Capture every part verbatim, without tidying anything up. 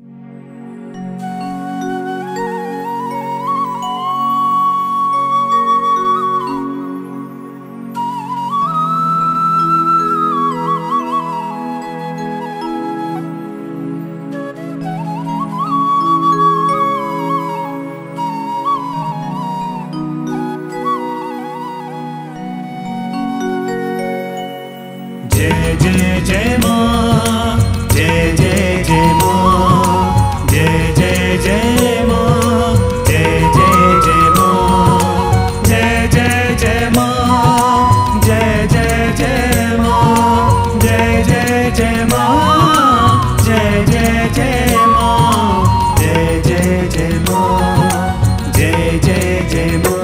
जय जय जय माँ, जय जय जय माँ, जय जय जय माँ, जय जय जय माँ, जय जय जय माँ, जय जय जय माँ, जय जय जय माँ, जय जय जय माँ, जय जय जय माँ, जय जय जय माँ।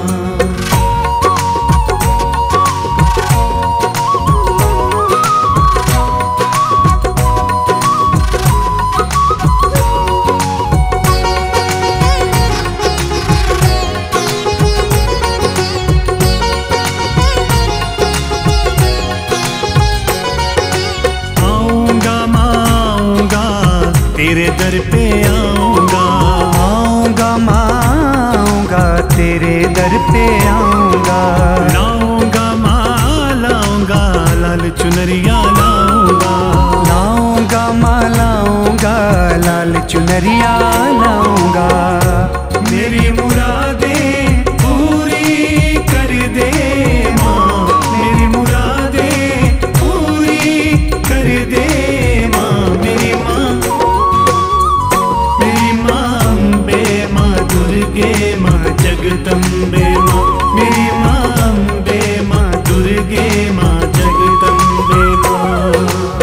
तेरे दर पे आऊंगा, आऊंगा माँ आऊंगा, तेरे दर पे आऊंगा। लाऊंगा माँ लाऊंगा, लाल चुनरिया लाऊंगा, लाऊंगा माँ लाऊंगा, लाल चुनरिया लाऊंगा। मेरी मुरादें पूरी कर दे माँ, मेरी मुरादें पूरी कर दे माँ, मेरी माँ दुर्गे माँ जगदम्बे माँ, मेरी माँ अम्बे माँ दुर्गे माँ जगदम्बे माँ।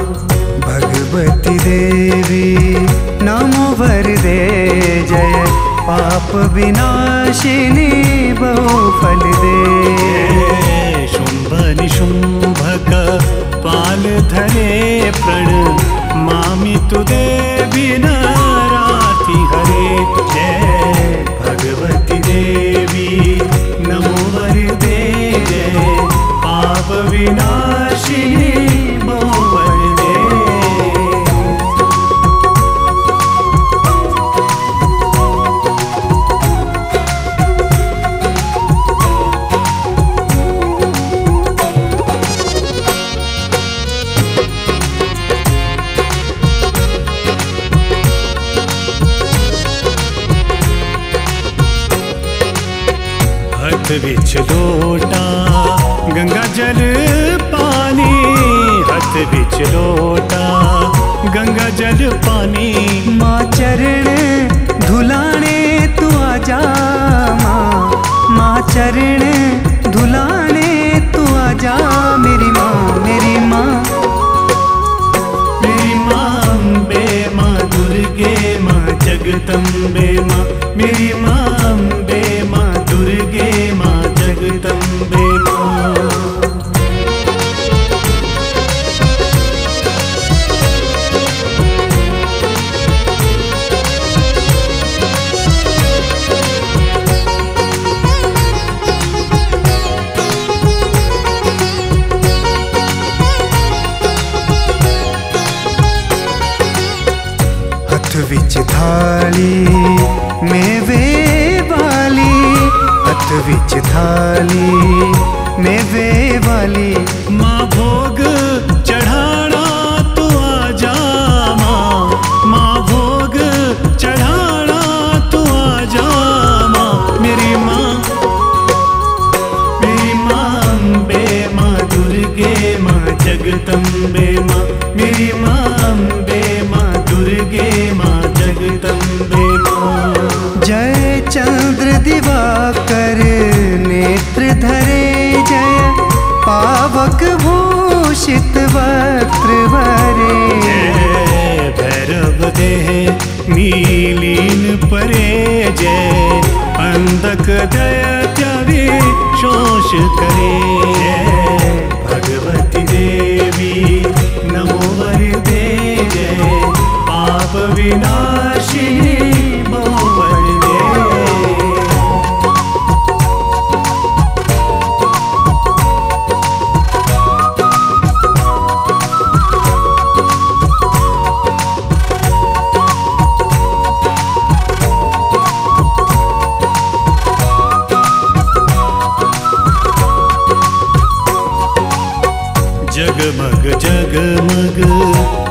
भगवती देवी नमो वरदे, जय पाप विनाशिनी बहुफल दे। शुंभ निशुंभक पाल धरे प्रण मामि तु देवी नाराति हरे। जय भगवती देवी नमो वरदे, जय पाप विनाशिनी बहुवरदे। हथ विच लोटा गंगा जल पानी, हथ विच लोटा गंगा जल पानी। माँ चरण धुलाने तू आजा माँ, माँ चरण धुलाने तू आजा। मेरी माँ मेरी माँ मेरी माँ अम्बे माँ दुर्गे माँ जगदम्बे माँ, मेरी माँ अम्बे माँ दुर्गे माँ जगदम्बे माँ। हथ विच थाली मेवे वाली, हथ विच थाली मेवे वाली। माँ भोग चढ़ाना तो आजा माँ, माँ भोग चढ़ाना तो आजा माँ, मेरी माँ मेरी माँ अम्बे माँ दुर्गे माँ जगदम्बे माँ, मेरी माँ अम्बे माँ दुर्गे माँ जगदम्बे माँ। जय चंद्र दिवाकर नेत्र धरे, जय पावक भूषित वक्त्र वरे। जय भैरव देह नीलीन परे, जय अंधक दैत्य विशोष करे। जय भगवती देवी नमो वरदे, जय पाप विनाशिनी बहुवरदे।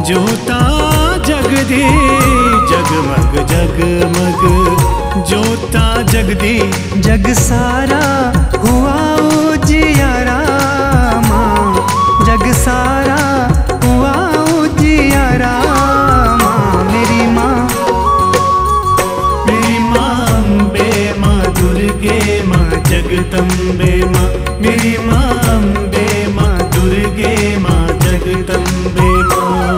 ज्योता जगदी जगमग जगमग ज्योता जगदी जग सारा हुआ उजियारा माँ, जग सारा हुआ उजियारा माँ। मेरी माँ मेरी माँ अम्बे माँ दुर्गे माँ जगदम्बे माँ, मेरी माँ अम्बे माँ दुर्गे माँ जगदम्बे माँ।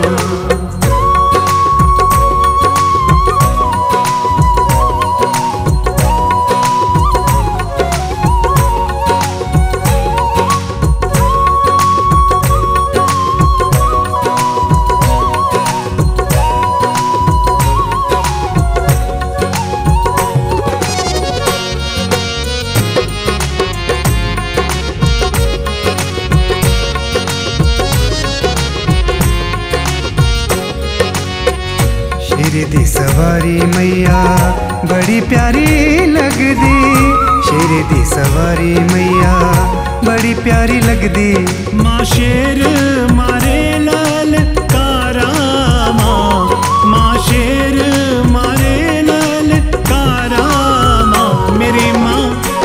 शिरडी सवारी मैया बड़ी प्यारी लगदी, शिरडी सवारी मैया बड़ी प्यारी लगदी। माँ शेर मारे लाल कारा माँ, माँ शेर मारे लाल कारा माँ। मेरी माँ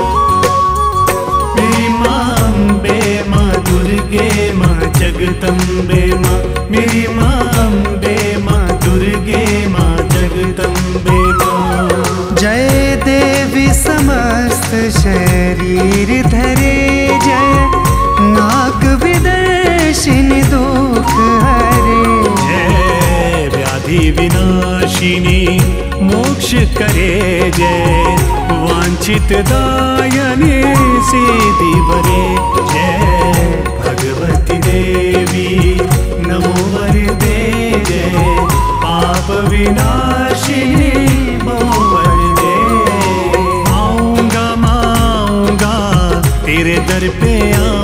मेरी माँ अम्बे माँ दुर्गे माँ जगदम्बे माँ, मेरी माँ अम्बे माँ दुर्गे माँ जगदम्बे माँ। जय देवी समस्त शरीर धरे जय, नाग विदर्शिनी दुख हरे। जय व्याधि विनाशिनी मोक्ष करे जय, वांछित दायनी सिद्धि वरे। जय भगवती देवी नमो वरदे जय, पाप विनाशिनी नमो वरदे। आऊंगा माँ आऊंगा तेरे दर पे